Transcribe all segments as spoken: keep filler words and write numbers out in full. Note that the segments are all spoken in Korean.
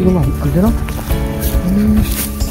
정도면 안, 안 되나? 음.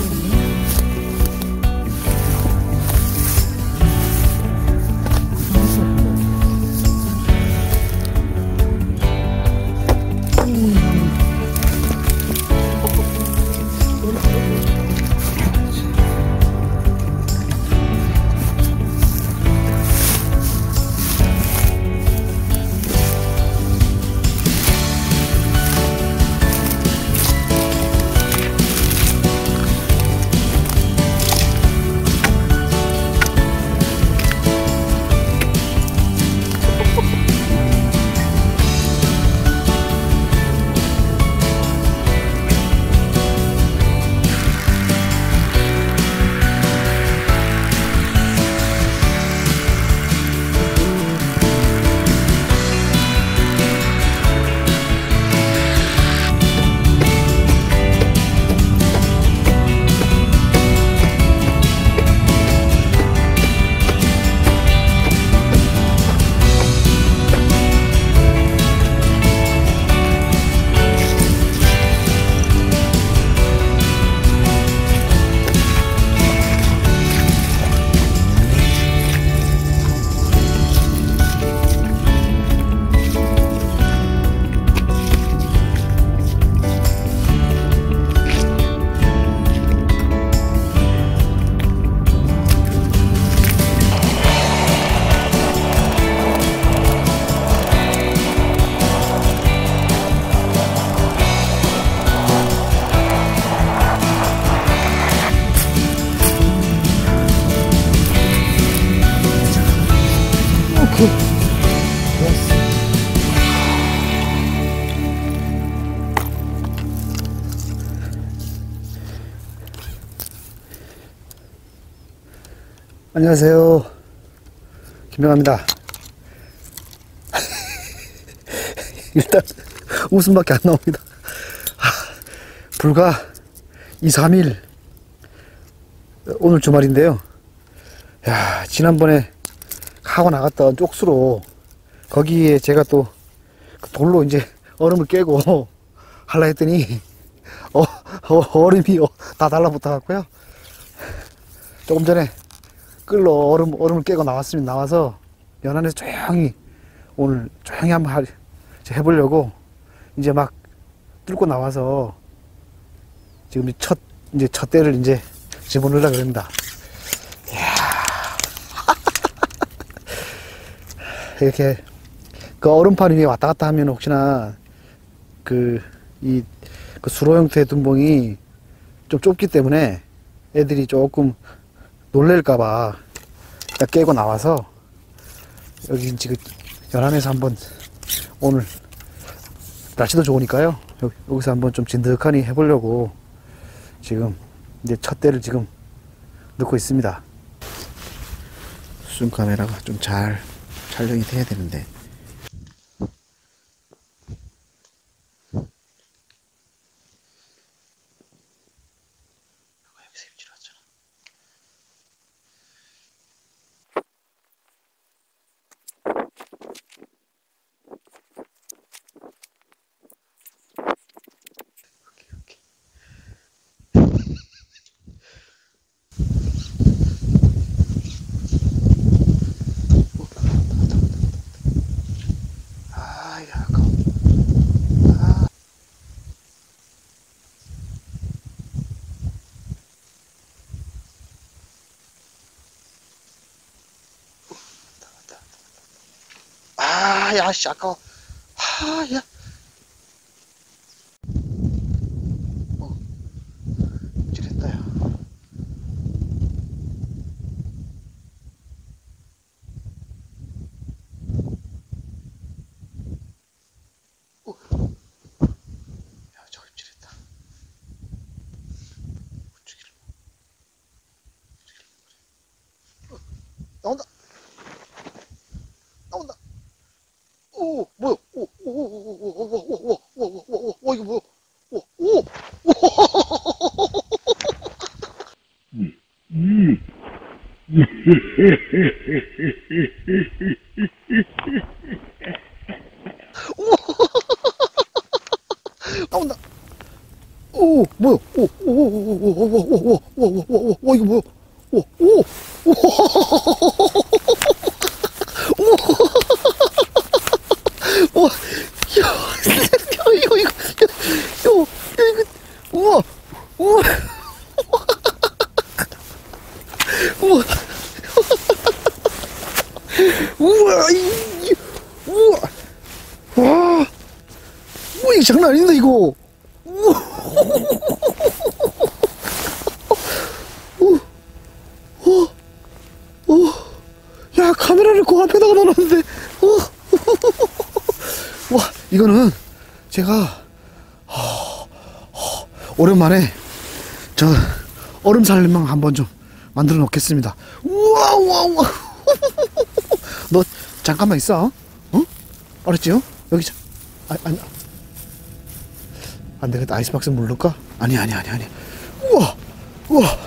안녕하세요, 김명합니다. 일단 웃음밖에 안 나옵니다. 불과 이, 삼 일 오늘 주말인데요. 야, 지난번에 하고 나갔던 쪽수로 거기에 제가 또 그 돌로 이제 얼음을 깨고 하려 했더니 어, 어, 얼음이 어, 다 달라붙어 갖고요. 조금 전에 끌러 얼음, 얼음을 깨고 나왔습니다. 나와서 연안에서 조용히 오늘 조용히 한번 하, 해보려고 이제 막 뚫고 나와서 지금 첫 이제 첫 대를 이제 집어넣으려고 합니다. 이야. 이렇게 그 얼음판 위에 왔다 갔다 하면 혹시나 그 이 그 수로 형태의 둔봉이 좀 좁기 때문에 애들이 조금 놀랄까봐 깨고 나와서 여기 지금 연안에서 한번 오늘 날씨도 좋으니까요. 여기, 여기서 한번 좀 진득하니 해보려고 지금 이제 첫 대를 지금 넣고 있습니다. 수중 카메라가 좀 잘 촬영이 돼야 되는데. 아, 야, 씨, 아까워. 아, 야. 어, 찔했다, 야. 어. 야, 저기 찔했다. 죽이를. 어, 나온다. 나온다. 오, 뭐야? 오, 오, 오, 오, 오, 오, 오, 오, 오, 오, 오, 오, 이거 뭐야? 오, 오, 오. 음, 음. 오, 나온다. 오, 뭐야? 오, 오, 오, 오, 오, 오, 오, 오, 오, 오, 오, 이거 뭐야? 오, 오, 오, 오, 와, 야, 이거, 이거, 야, 야, 이거, 우와, 우와, 우와, 우와, 이, 우와, 와, 우와, 이거 장난 아닌데, 이거. 우와. 오, 오, 야, 카메라를 그 앞에다가 놔놨는데, 오, 와, 이거는 제가, 어, 어, 오랜만에 저 얼음 살림망 한번 좀 만들어 놓겠습니다. 우와, 우와, 우와. 너 잠깐만 있어. 어? 알았지요? 여기, 자, 아, 아니, 안 되겠다. 아이스박스 물 넣을까? 아니, 아니, 아니, 아니. 우와, 우와.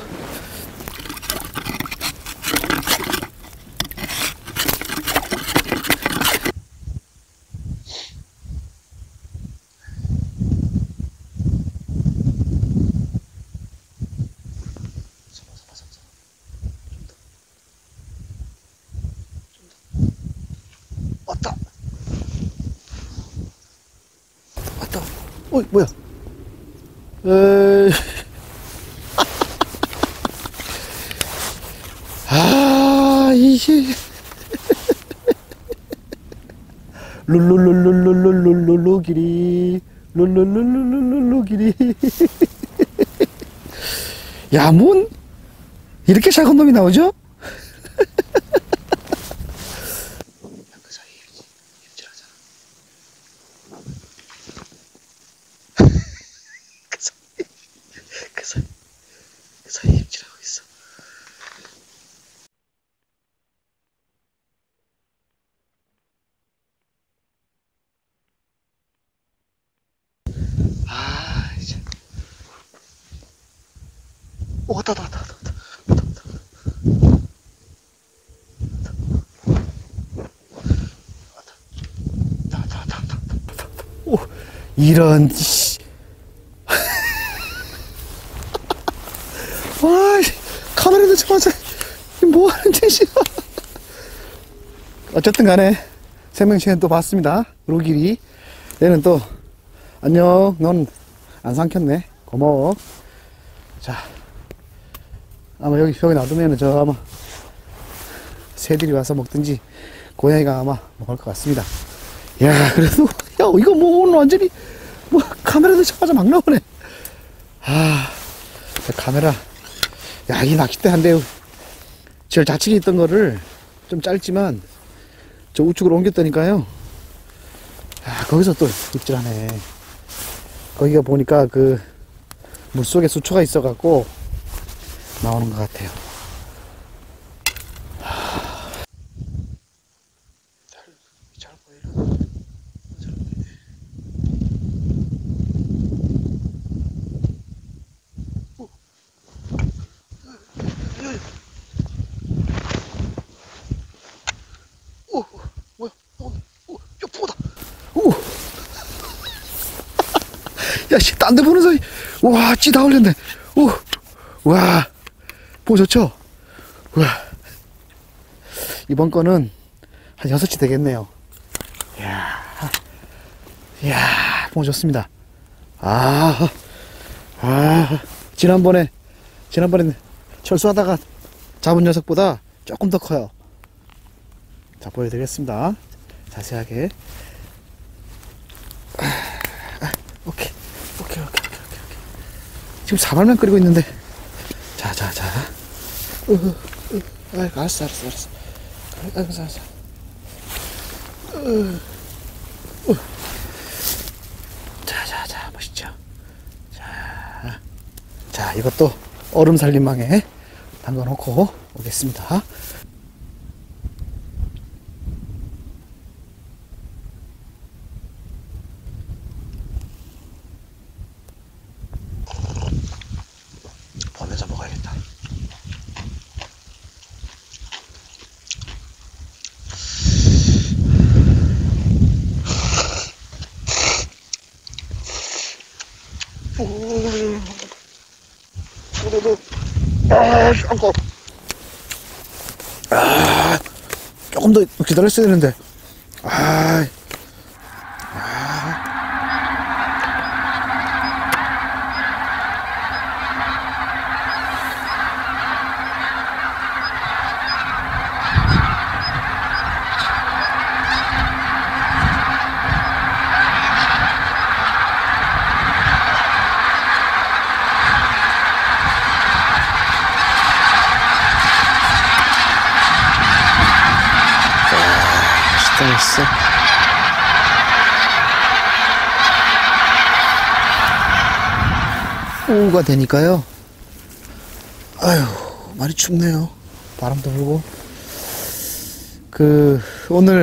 왔다. 왔다. 어이, 뭐야? 에이. 아, 이게. 룰룰룰룰룰룰룰룰루 길이. 룰룰룰룰룰룰루 길이. 야, 뭔, 이렇게 작은 놈이 나오죠? 그 사이, 그 사이에 입질하고 있어. 아, 이제. 오, 왔다, 왔다, 왔다, 왔다, 왔다, 왔다, 왔다, 왔다, 왔다, 왔다, 왔다. 오, 이런, 씨. 와, 카메라도 잡아서, 뭐 하는 짓이야. 어쨌든 간에, 생명체는 또 봤습니다. 로길이. 얘는 또, 안녕. 넌 안 삼켰네. 고마워. 자. 아마 여기, 여기 놔두면은 저 아마, 새들이 와서 먹든지, 고양이가 아마 먹을 것 같습니다. 야, 그래도, 야, 이거 뭐 오늘 완전히, 뭐, 카메라도 잡아서 막 나오네. 아, 카메라. 야, 이 낚싯대 한 대, 제일 좌측에 있던 거를 좀 짧지만, 저 우측으로 옮겼다니까요. 아, 거기서 또 입질하네. 거기가 보니까 그 물속에 수초가 있어갖고 나오는 것 같아요. 하... 잘, 잘 보이나? 잘 보이네. 오. 오, 뭐야? 오, 오, 야, 붕어다. 오. 야, 씨, 딴 데 보는 사이, 와, 찌 다 올렸네. 오, 와, 보셨죠? 와, 이번 거는 한 여섯 치 되겠네요. 이야, 이야, 보셨습니다. 아, 아, 지난번에, 지난번에 철수하다가 잡은 녀석보다 조금 더 커요. 자, 보여드리겠습니다. 자세하게. 아, 아, 오케이. 오케이, 오케이, 오케이, 오케이, 오케이. 지금 사발만 끓이고 있는데. 자, 자, 자. 어, 어, 어. 아이고, 알았어, 알았어, 알았어. 아이고, 알았어, 알았어. 어, 어. 자, 자, 자, 보시죠. 자, 자, 이것도 얼음 살림망에 담가 놓고 오겠습니다. 보면서 먹어야겠다. 오. 그래도 아, 아까 아, 조금 더 기다렸어야 되는데 아, 아. 맛있어. 오후가 되니까요. 아유, 많이 춥네요. 바람도 불고. 그, 오늘,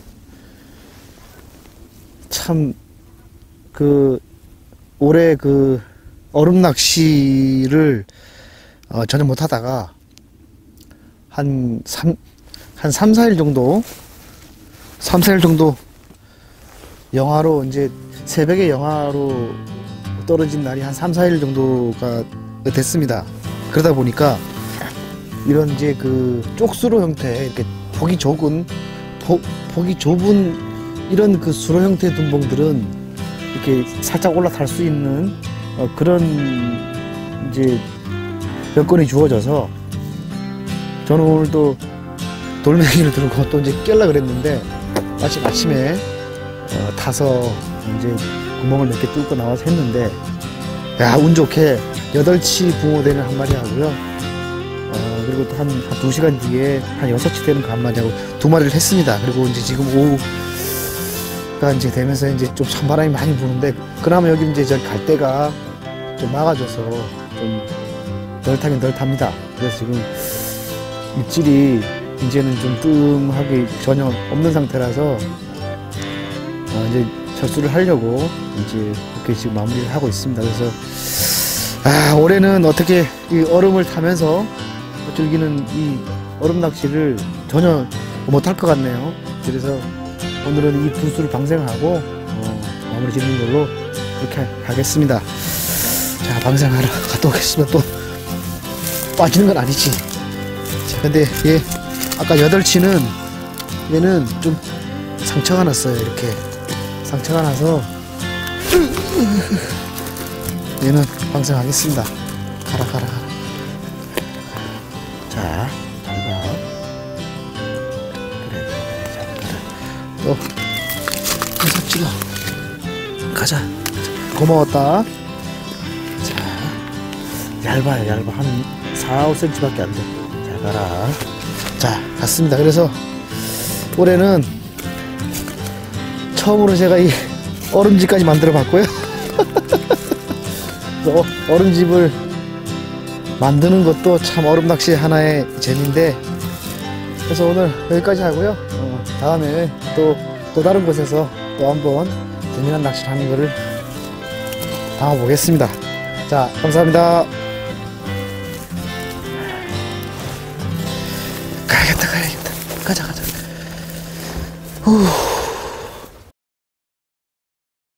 참, 그, 올해 그, 얼음 낚시를, 어, 전혀 못 하다가, 한 삼, 한 삼, 사 일 정도, 삼, 사 일 정도, 영하로, 이제, 새벽에 영하로 떨어진 날이 한 삼, 사 일 정도가 됐습니다. 그러다 보니까, 이런 이제 그, 쪽수로 형태, 이렇게 폭이 좁은, 폭, 폭이 좁은, 이런 그 수로 형태의 둔봉들은, 이렇게 살짝 올라탈 수 있는, 어, 그런, 이제, 여건이 주어져서, 저는 오늘 또 돌멩이를 들고 또 이제 깰라 그랬는데 마침 아침에 어, 타서 이제 구멍을 몇 개 뚫고 나와서 했는데 야, 운 좋게 여덟치 붕어 되는 한 마리 하고요. 어, 그리고 또 한 한 두 시간 뒤에 한 여섯치 되는 거 한 마리 하고 두 마리를 했습니다. 그리고 이제 지금 오후가 이제 되면서 이제 좀 찬바람이 많이 부는데 그나마 여기 이제 저 갈 데가 좀 막아줘서 좀 덜 타긴 덜 탑니다. 그래서 지금 입질이 이제는 좀 뜸하게 전혀 없는 상태라서 어 이제 철수를 하려고 이제 이렇게 지금 마무리를 하고 있습니다. 그래서 아, 올해는 어떻게 이 얼음을 타면서 즐기는 이 얼음 낚시를 전혀 못할 것 같네요. 그래서 오늘은 이 두 수를 방생하고 어 마무리 짓는 걸로 이렇게 하겠습니다. 자, 방생하러 갔다 오겠습니다. 또 빠지는 건 아니지. 근데 얘 아까 여덟치는 얘는 좀 상처가 났어요. 이렇게 상처가 나서 얘는 방생하겠습니다. 가라 가라 가라. 자, 잘봐. 그래 그래 그래. 또 가자 찍어. 가자. 고마웠다. 자, 얇아요 얇아. 한 사, 오 센티미터밖에 안 돼. 잘 가라. 자, 갔습니다. 그래서 올해는 처음으로 제가 이 얼음집까지 만들어 봤고요. 얼음집을 만드는 것도 참 얼음 낚시 하나의 재미인데, 그래서 오늘 여기까지 하고요. 어, 다음에 또, 또 다른 곳에서 또 한번 재미난 낚시를 하는 거를 담아보겠습니다. 자, 감사합니다. 가야겠다 가야겠다. 가자 가자. 후.